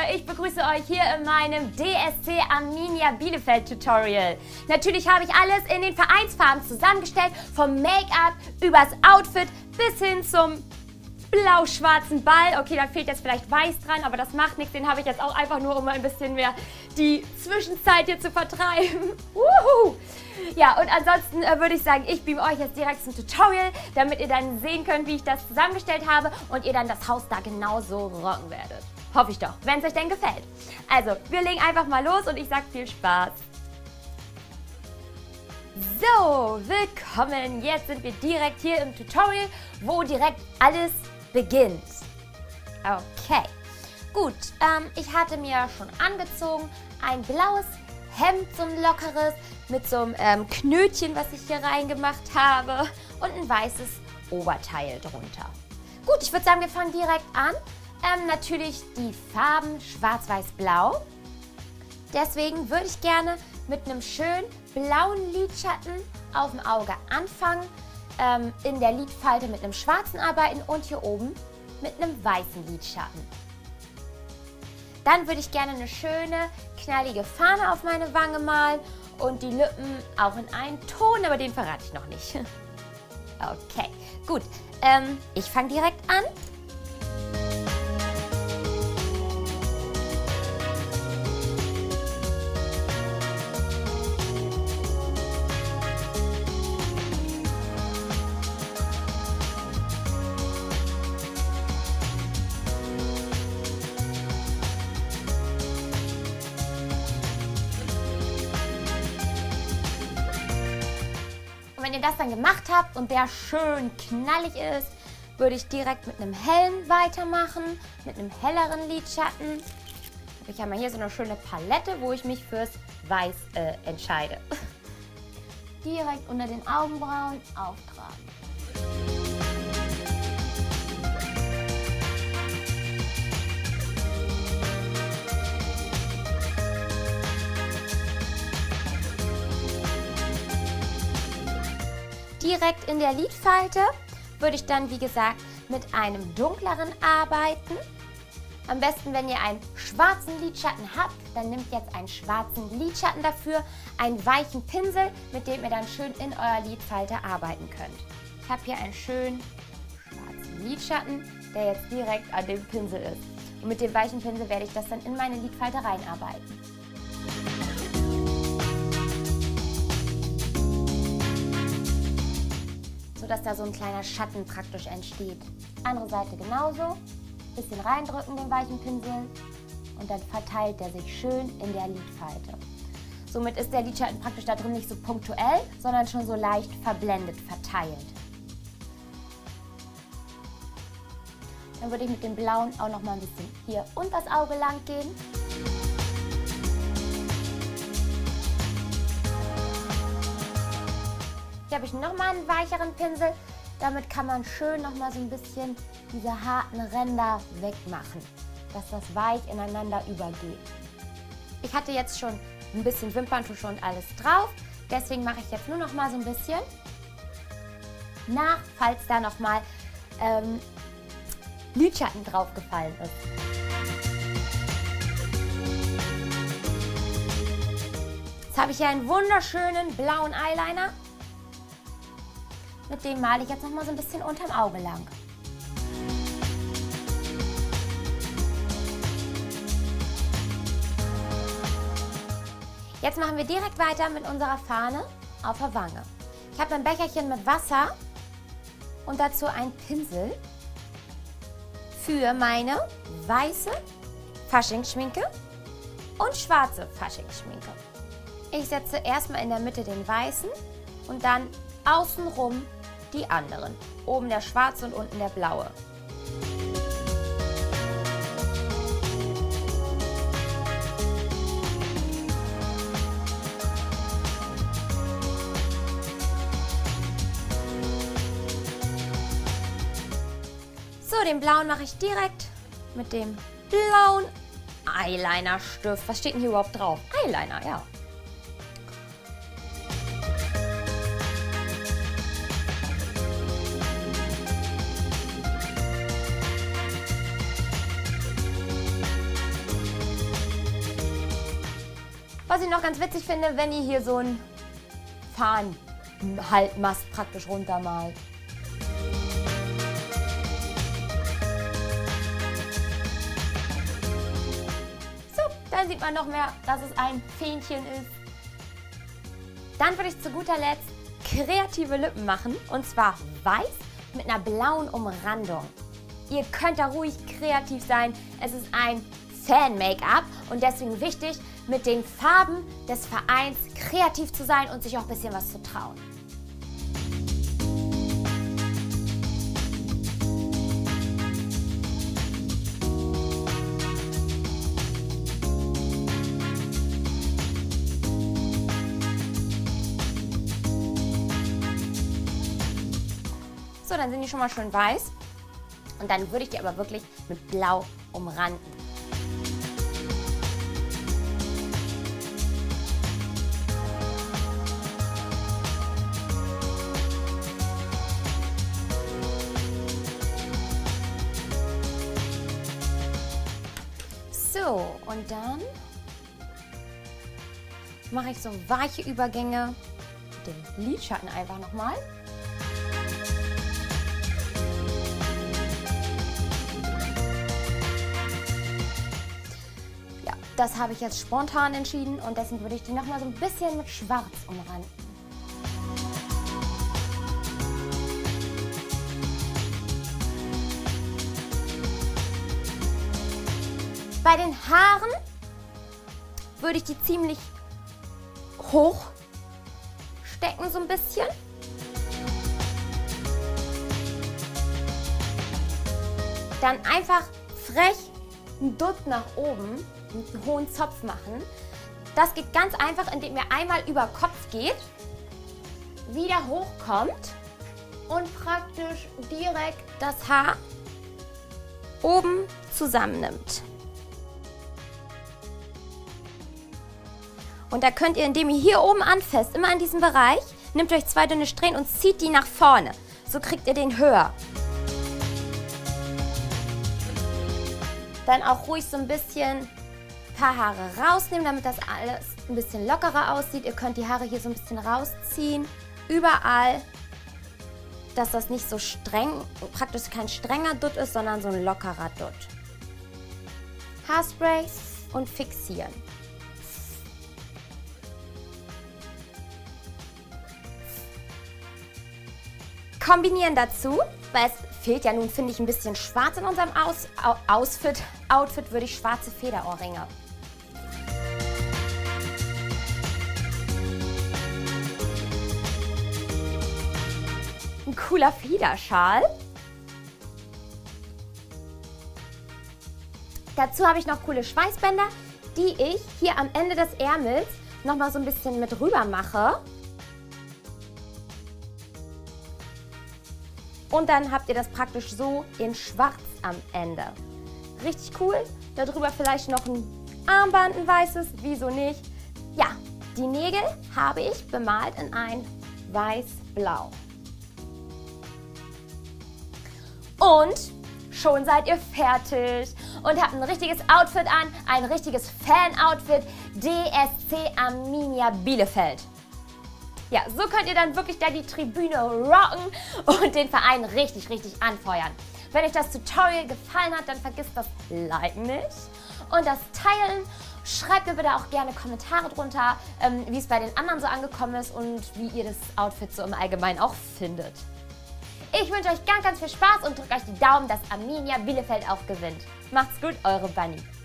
ich begrüße euch hier in meinem DSC Arminia Bielefeld Tutorial. Natürlich habe ich alles in den Vereinsfarben zusammengestellt, vom Make-up übers Outfit bis hin zum blau-schwarzen Ball. Okay, da fehlt jetzt vielleicht weiß dran, aber das macht nichts. Den habe ich jetzt auch einfach nur, um ein bisschen mehr die Zwischenzeit hier zu vertreiben. Ja, und ansonsten würde ich sagen, ich beame euch jetzt direkt zum Tutorial, damit ihr dann sehen könnt, wie ich das zusammengestellt habe und ihr dann das Haus da genauso rocken werdet. Hoffe ich doch, wenn es euch denn gefällt. Also, wir legen einfach mal los und ich sage viel Spaß. So, willkommen. Jetzt sind wir direkt hier im Tutorial, wo direkt alles beginnt. Okay, gut. Ich hatte mir schon angezogen ein blaues Hemd, so ein lockeres, mit so einem Knötchen, was ich hier reingemacht habe und ein weißes Oberteil drunter. Gut, ich würde sagen, wir fangen direkt an. Natürlich die Farben schwarz-weiß-blau. Deswegen würde ich gerne mit einem schönen blauen Lidschatten auf dem Auge anfangen, in der Lidfalte mit einem schwarzen arbeiten und hier oben mit einem weißen Lidschatten. Dann würde ich gerne eine schöne, knallige Fahne auf meine Wange malen und die Lippen auch in einen Ton, aber den verrate ich noch nicht. Okay, gut. Ich fange direkt an. Und wenn ihr das dann gemacht habt und der schön knallig ist, würde ich direkt mit einem hellen weitermachen, mit einem helleren Lidschatten. Ich habe mal hier so eine schöne Palette, wo ich mich fürs Weiß entscheide. Direkt unter den Augenbrauen auftragen. Direkt in der Lidfalte würde ich dann, wie gesagt, mit einem dunkleren arbeiten. Am besten, wenn ihr einen schwarzen Lidschatten habt, dann nehmt jetzt einen schwarzen Lidschatten dafür, einen weichen Pinsel, mit dem ihr dann schön in eurer Lidfalte arbeiten könnt. Ich habe hier einen schönen schwarzen Lidschatten, der jetzt direkt an dem Pinsel ist. Und mit dem weichen Pinsel werde ich das dann in meine Lidfalte reinarbeiten. Dass da so ein kleiner Schatten praktisch entsteht. Andere Seite genauso. Bisschen reindrücken den weichen Pinsel und dann verteilt der sich schön in der Lidfalte. Somit ist der Lidschatten praktisch da drin nicht so punktuell, sondern schon so leicht verblendet verteilt. Dann würde ich mit dem Blauen auch noch mal ein bisschen hier unter das Auge lang gehen. Hier habe ich nochmal einen weicheren Pinsel. Damit kann man schön nochmal so ein bisschen diese harten Ränder wegmachen, dass das weich ineinander übergeht. Ich hatte jetzt schon ein bisschen Wimperntusche und alles drauf. Deswegen mache ich jetzt nur noch mal so ein bisschen nach, falls da nochmal Lidschatten draufgefallen ist. Jetzt habe ich hier einen wunderschönen blauen Eyeliner. Mit dem male ich jetzt noch mal so ein bisschen unterm Auge lang. Jetzt machen wir direkt weiter mit unserer Fahne auf der Wange. Ich habe ein Becherchen mit Wasser und dazu einen Pinsel für meine weiße Faschingsschminke und schwarze Faschingsschminke. Ich setze erstmal in der Mitte den weißen und dann außenrum die anderen. Oben der schwarze und unten der blaue. So, den blauen mache ich direkt mit dem blauen Eyeliner-Stift. Was steht denn hier überhaupt drauf? Eyeliner, ja. Was ich noch ganz witzig finde, wenn ihr hier so einen Fahnenhaltmast praktisch runtermalt. So, dann sieht man noch mehr, dass es ein Fähnchen ist. Dann würde ich zu guter Letzt kreative Lippen machen, und zwar weiß mit einer blauen Umrandung. Ihr könnt da ruhig kreativ sein. Es ist ein Fan-Make-up und deswegen wichtig, mit den Farben des Vereins kreativ zu sein und sich auch ein bisschen was zu trauen. So, dann sind die schon mal schön weiß. Und dann würde ich die aber wirklich mit Blau umranden. So, und dann mache ich so weiche Übergänge mit dem Lidschatten einfach nochmal. Ja, das habe ich jetzt spontan entschieden und deswegen würde ich die nochmal so ein bisschen mit Schwarz umranden. Bei den Haaren würde ich die ziemlich hoch stecken, so ein bisschen. Dann einfach frech einen Dutt nach oben, einen hohen Zopf machen. Das geht ganz einfach, indem ihr einmal über Kopf geht, wieder hochkommt und praktisch direkt das Haar oben zusammennimmt. Und da könnt ihr, indem ihr hier oben anfasst, immer in diesem Bereich, nehmt euch 2 dünne Strähnen und zieht die nach vorne. So kriegt ihr den höher. Dann auch ruhig so ein bisschen paar Haare rausnehmen, damit das alles ein bisschen lockerer aussieht. Ihr könnt die Haare hier so ein bisschen rausziehen, überall, dass das nicht so streng, praktisch kein strenger Dutt ist, sondern so ein lockerer Dutt. Haarspray und fixieren. Kombinieren dazu, weil es fehlt ja nun, finde ich, ein bisschen schwarz in unserem Outfit würde ich schwarze Federohrringe. Ein cooler Fliederschal. Dazu habe ich noch coole Schweißbänder, die ich hier am Ende des Ärmels nochmal so ein bisschen mit rüber mache. Und dann habt ihr das praktisch so in schwarz am Ende. Richtig cool. Darüber vielleicht noch ein Armband, ein weißes, wieso nicht. Ja, die Nägel habe ich bemalt in ein weiß-blau. Und schon seid ihr fertig und habt ein richtiges Outfit an, ein richtiges Fan-Outfit, DSC Arminia Bielefeld. Ja, so könnt ihr dann wirklich da die Tribüne rocken und den Verein richtig, richtig anfeuern. Wenn euch das Tutorial gefallen hat, dann vergisst das Liken nicht und das Teilen. Schreibt mir bitte auch gerne Kommentare drunter, wie es bei den anderen so angekommen ist und wie ihr das Outfit so im Allgemeinen auch findet. Ich wünsche euch ganz, ganz viel Spaß und drückt euch die Daumen, dass Arminia Bielefeld auch gewinnt. Macht's gut, eure Bunny.